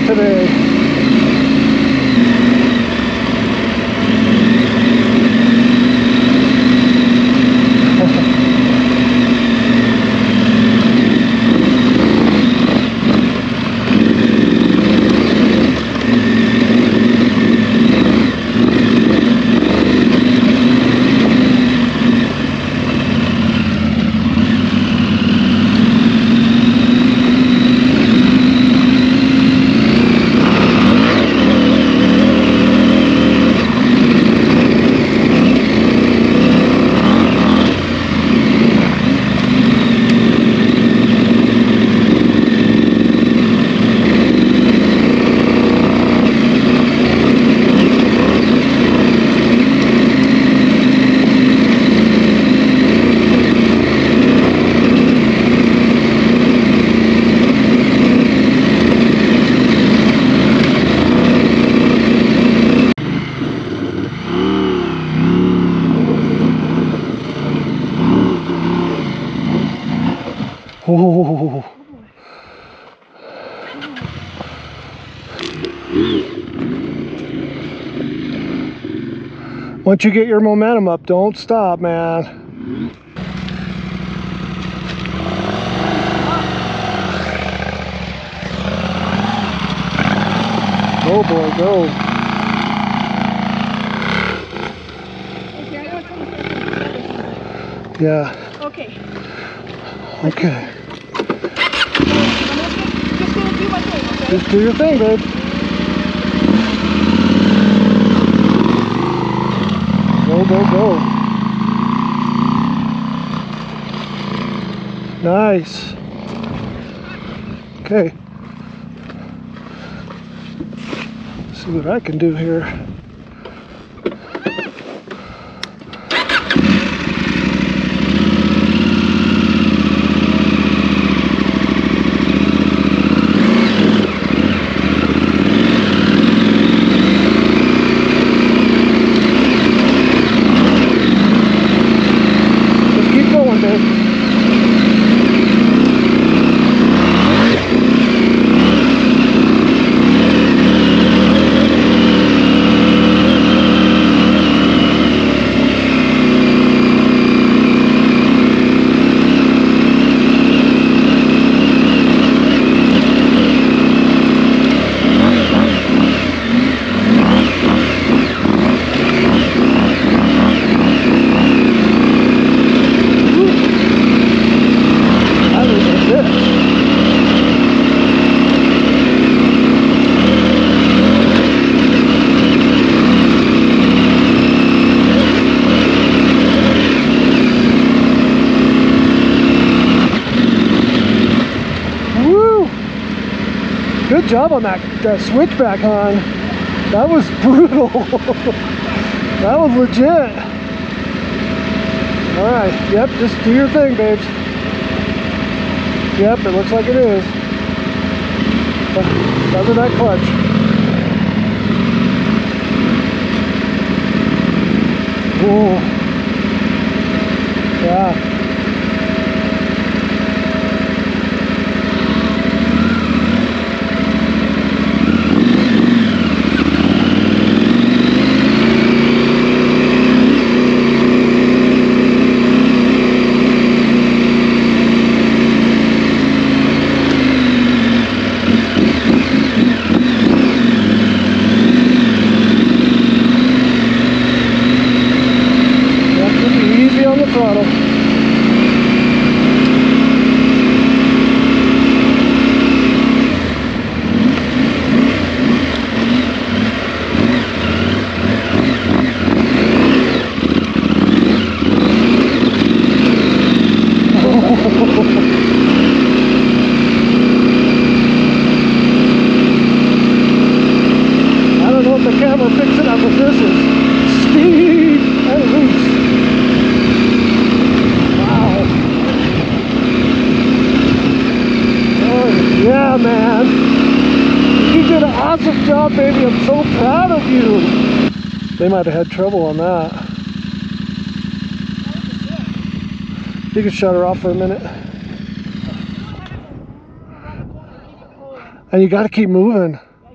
today. Oh. Once you get your momentum up, don't stop, man. Go, boy, go. Yeah. Okay. Okay. Just gonna do my thing, okay? Just do your thing, babe. Go, go, go. Nice. Okay. Let's see what I can do here. Good job on that switchback, hon. That was brutal. That was legit. All right, yep, just do your thing, babes. Yep, it looks like it is. Cover that clutch. Whoa. Yeah. Throttle. I don't know if the camera picks it up, but this is speed and loose. Yeah, man. You did an awesome job, baby. I'm so proud of you. They might have had trouble on that. You can shut her off for a minute. And you got to keep moving.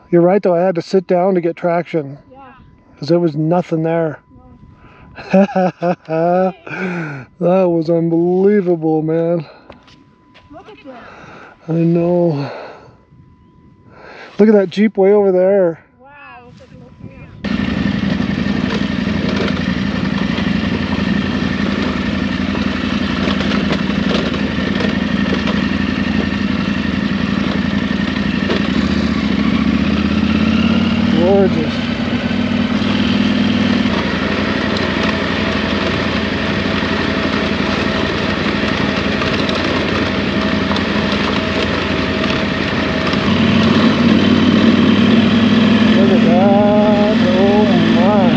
You're right though, I had to sit down to get traction. Yeah. Because there was nothing there. No. That was unbelievable, man. Look at this. I know. Look at that Jeep way over there. Wow. Looks like a little camp. Gorgeous. Look at that. Oh my.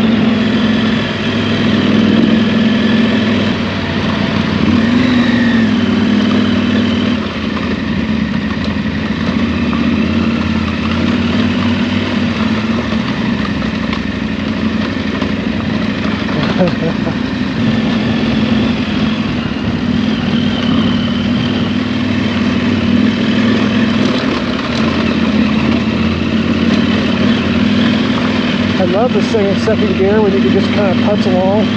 I love this thing in second gear when you can just kind of putz along.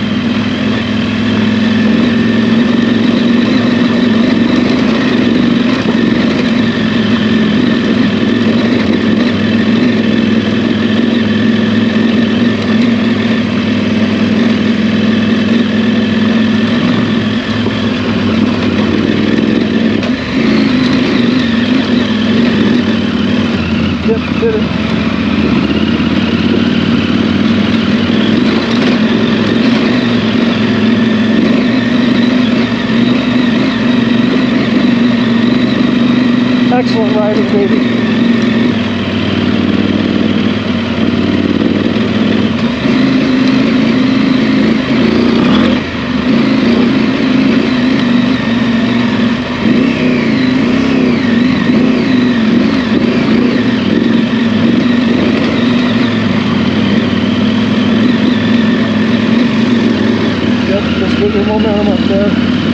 Yep, did it. Excellent riding, baby. Yep, just get your momentum up there.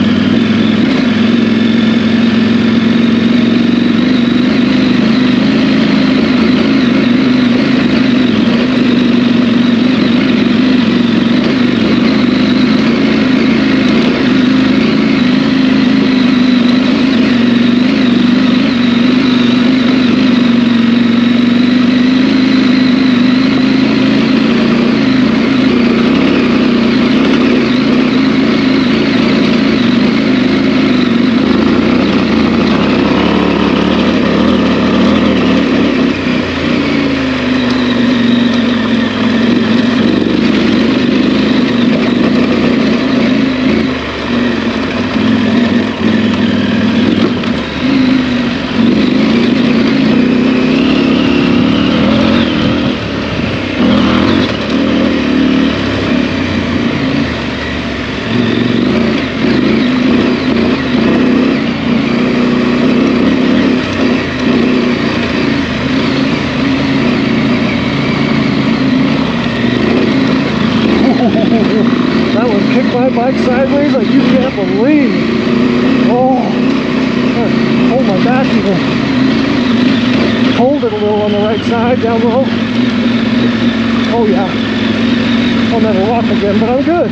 That one kicked my bike sideways like you can't believe. Oh, hold my back even. Hold it a little on the right side, down low. Oh yeah. I'll never walk again, but I'm good.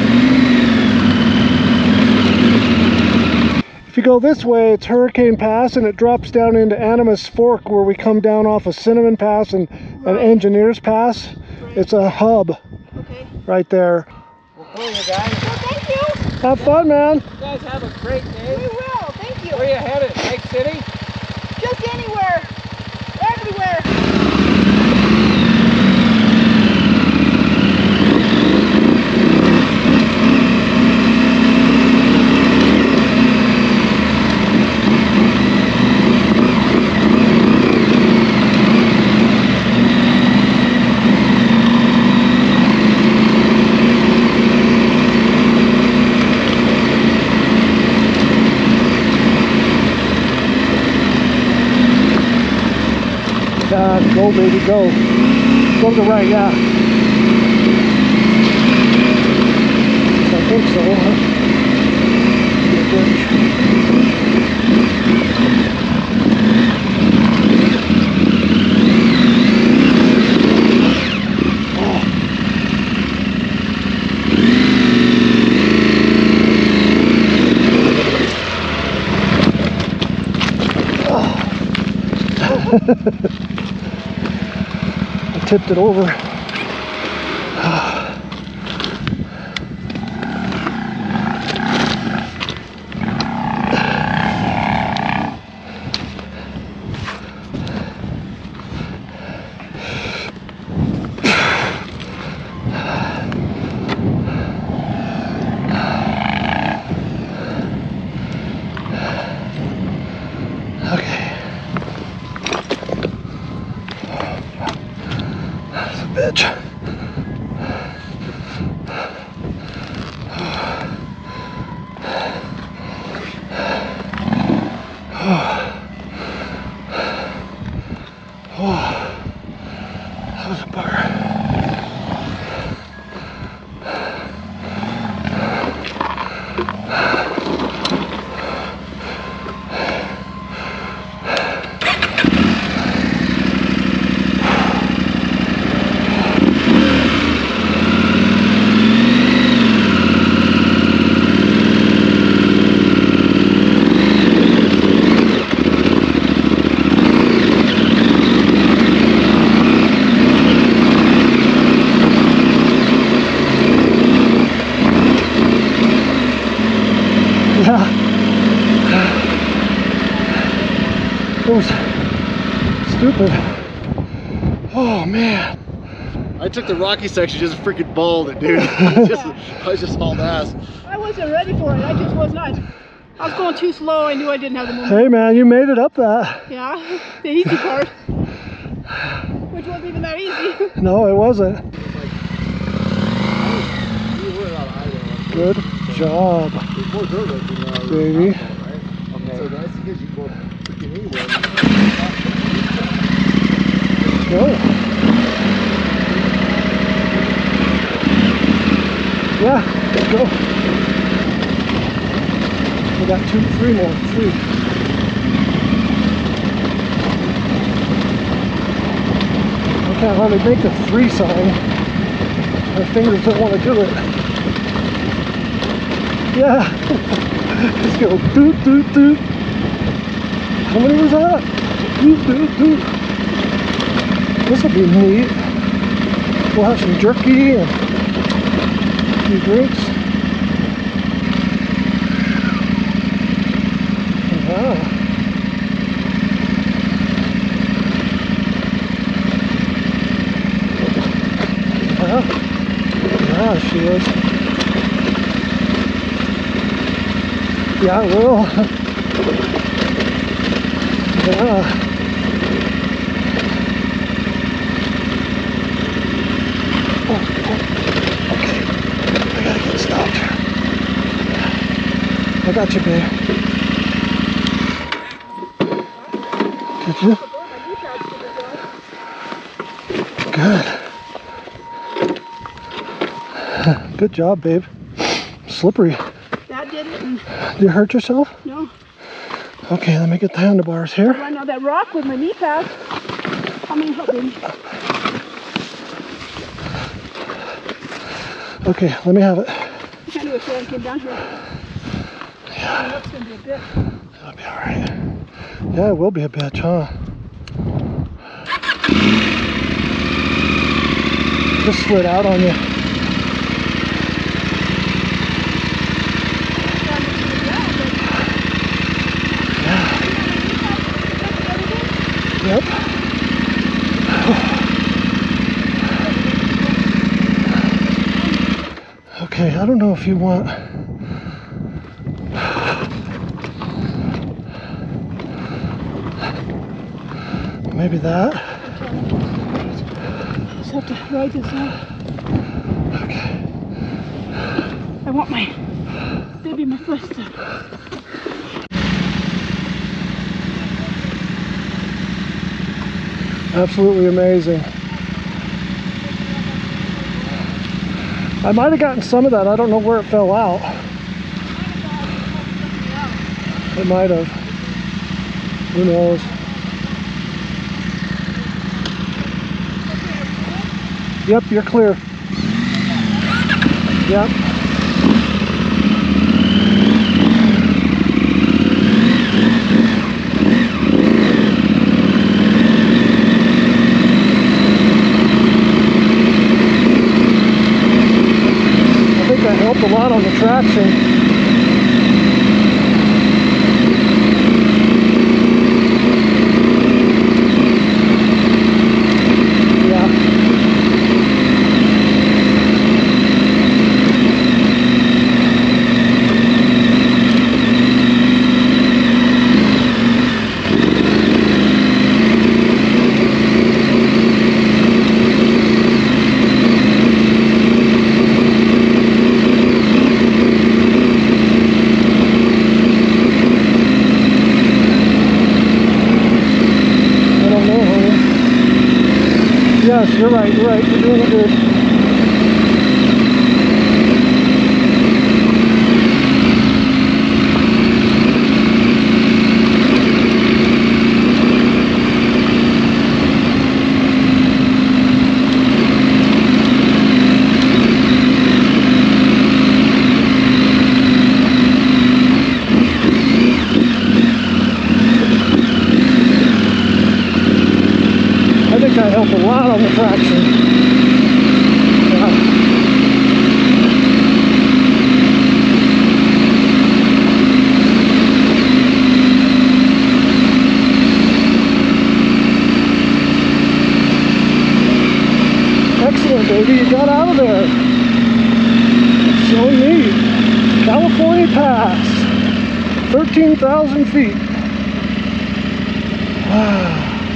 If you go this way, it's Hurricane Pass, and it drops down into Animas Fork, where we come down off of Cinnamon Pass and Engineers Pass. It's a hub. Okay. Right there. Well, cool, you guys. Well, thank you. Have fun, man. You guys have a great day. We will. Thank you. Where are you headed? Lake City? Just anywhere. Everywhere. Go, baby, go. Go to the right, yeah. I think so, huh? Be a bitch. I tipped it over. Bitch. That was a bugger. It was stupid. Oh man. I took the rocky section, just freaking balled it, dude. I was just hauled ass. I wasn't ready for it. I just was not. I was going too slow. I knew I didn't have the momentum. Hey man, you made it up that. Yeah, the easy part. Which wasn't even that easy. No, it wasn't. Good job, baby. So that's because you go freaking anywhere. Go. Yeah, let's go. We got 3 more. I can't hardly make the 3 sign. My fingers don't want to do it. Yeah. Let's go. Doot, doot, doot. How many was that? Doot, doot, doot. This will be neat. We'll have some jerky and a few drinks. Wow. Yeah, she is. Yeah, I will. Yeah. Oh, okay. I gotta get stopped. I got you, babe. Did you? Good. Good job, babe. Slippery. That did it. And Did you hurt yourself? no. Okay, let me get the handlebars here. I know that rock with my knee pad. I mean, help me. Okay, let me have it. I can't do it so I came down here. Yeah, That's going to be a bit. that'll be alright. Yeah, it will be a bitch, huh? Just slid out on you. Yep. Okay, I don't know if you want... Maybe that? Just have to ride this out. Okay. I want my baby, my first. Absolutely amazing. I might have gotten some of that. I don't know where it fell out. It might have. Who knows? Yep, you're clear. Yep. good. I help a lot on the traction. Yeah. Excellent, baby. You got out of there. So neat. California Pass. 13,000 feet. Wow.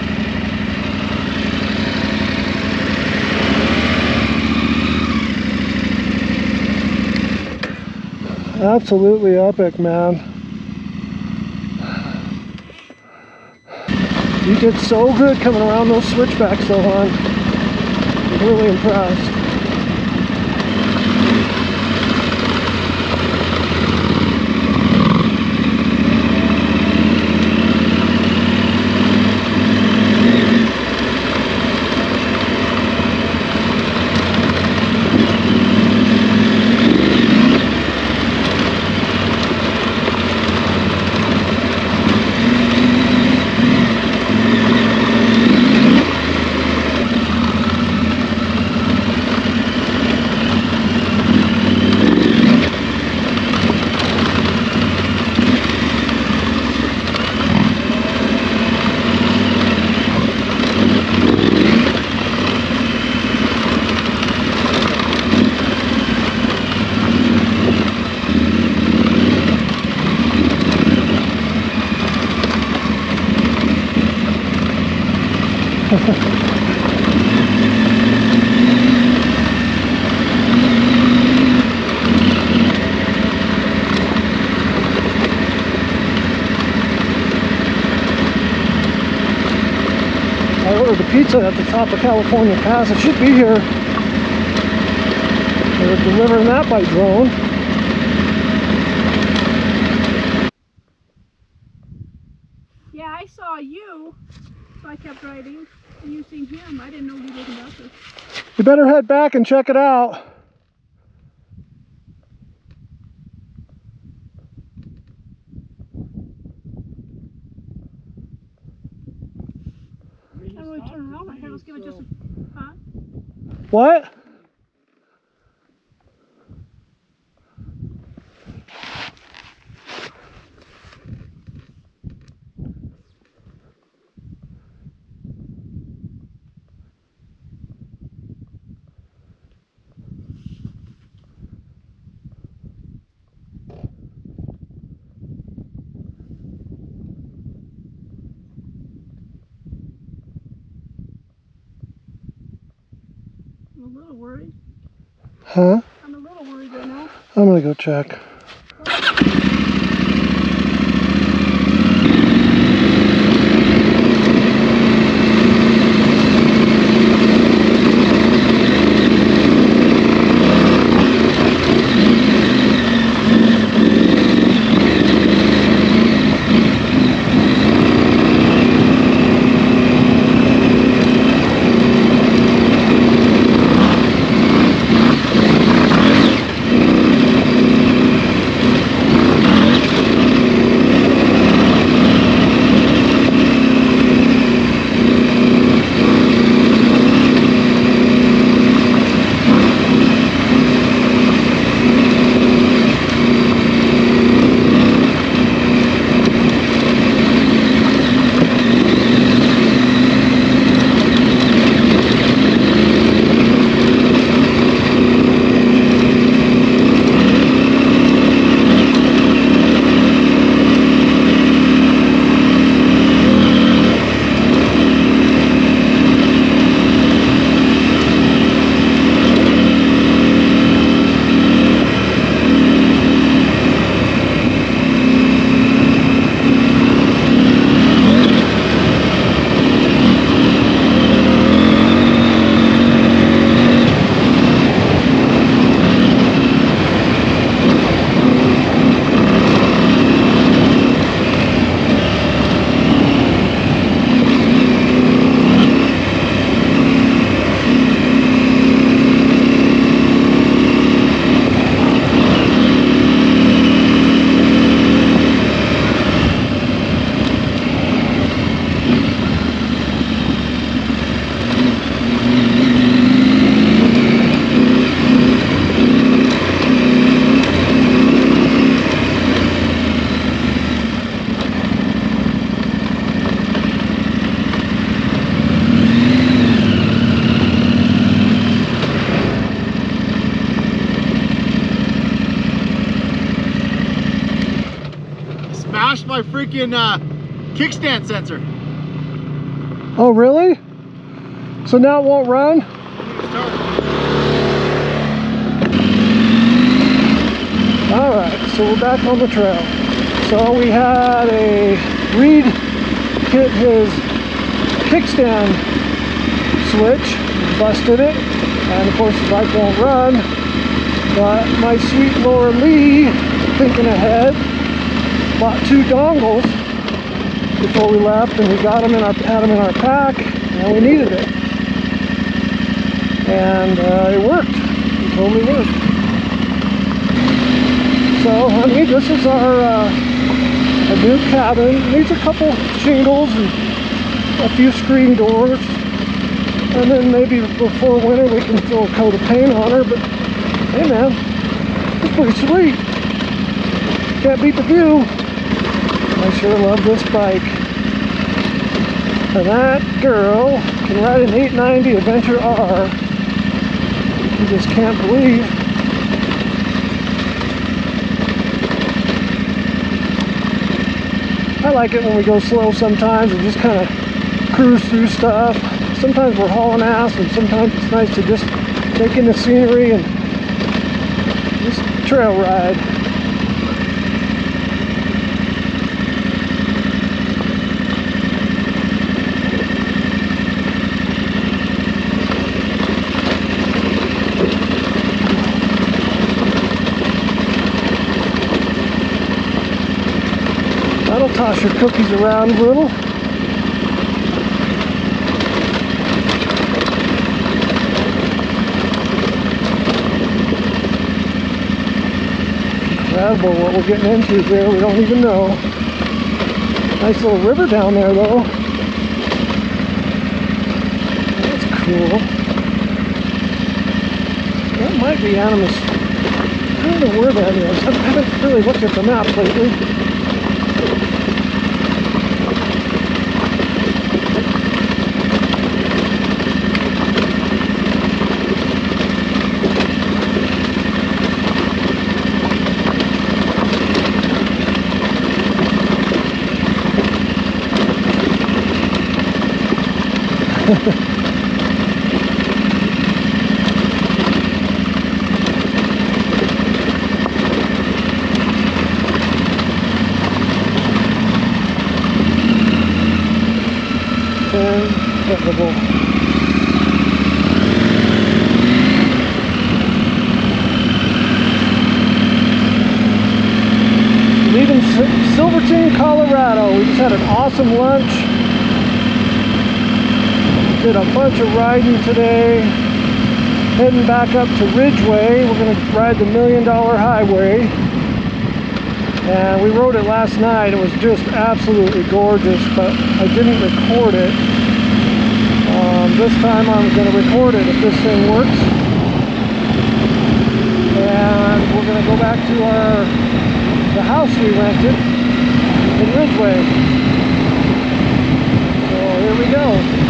Absolutely epic, man. You did so good coming around those switchbacks though, hon. I'm really impressed. I ordered the pizza at the top of California Pass. It should be here. They're delivering that by drone. Yeah, I saw you, so I kept driving. And you seen him. I didn't know he was about to. You better head back and check it out. I don't really turn around like that. Let's give it just a... Huh? What? I'm a little worried. Huh? I'm a little worried right now. I'm gonna go check. bashed my freaking kickstand sensor. Oh, really? So now it won't run? All right, so we're back on the trail. So we had a Reed hit his kickstand switch, busted it, and of course the bike won't run. But my sweet Laura Lee, thinking ahead, bought 2 dongles before we left, and we got them had them in our pack, and we needed it. And it worked. It totally worked. So, honey, this is our new cabin. It needs a couple shingles and a few screen doors. And then maybe before winter we can throw a coat of paint on her. But, hey man, it's pretty sweet. Can't beat the view. I sure love this bike. And that girl can ride an 890 Adventure R. You just can't believe. I like it when we go slow sometimes and just kind of cruise through stuff. Sometimes we're hauling ass, and sometimes it's nice to just take in the scenery and just trail ride. That'll toss your cookies around a little. Incredible what we're getting into here, we don't even know. Nice little river down there though. That's cool. That might be Animus. I don't know where that is. I haven't really looked at the map lately. Incredible. Leaving Silverton, Colorado. We just had an awesome lunch. Did a bunch of riding today. Heading back up to Ridgeway. We're going to ride the $1 Million Highway. And we rode it last night. It was just absolutely gorgeous, but I didn't record it. This time I'm going to record it if this thing works. And we're going to go back to the house we rented in Ridgeway. So here we go.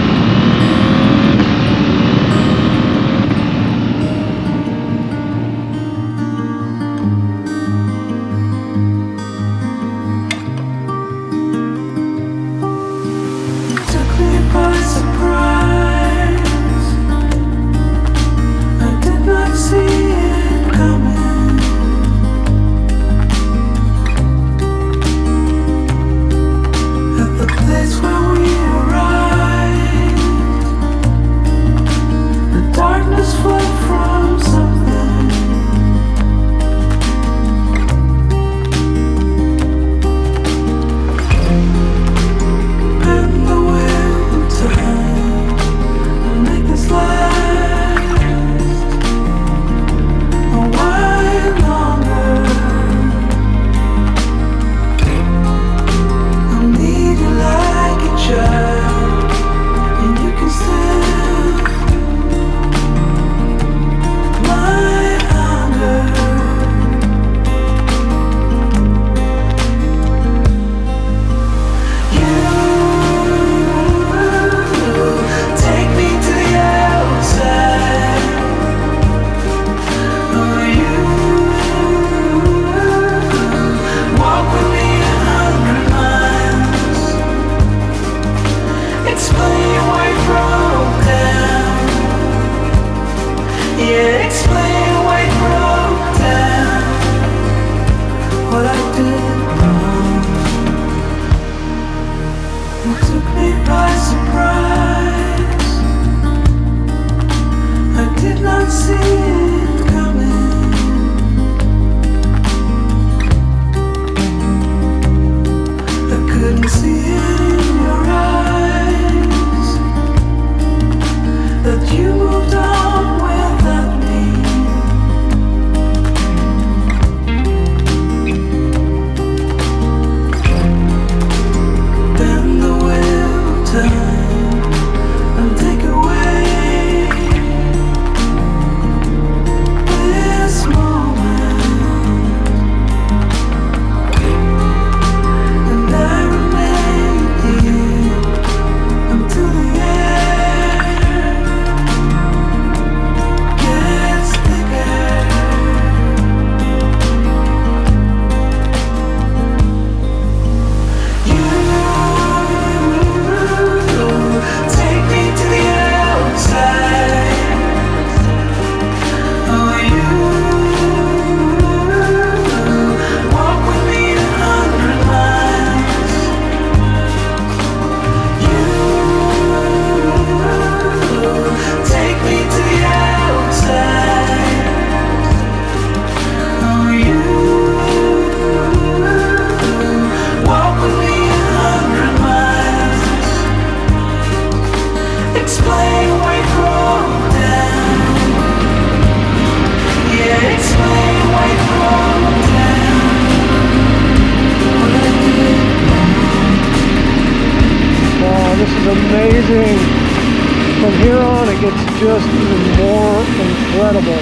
Amazing. From here on, it gets just even more incredible.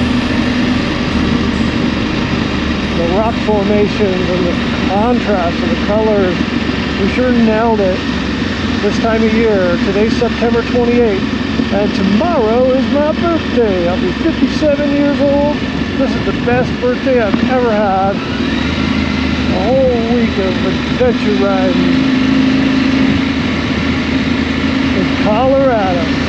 The rock formations and the contrast of the colors. We sure nailed it this time of year. Today's September 28th, and tomorrow is my birthday. I'll be 57 years old. This is the best birthday I've ever had. A whole week of adventure riding. Colorado.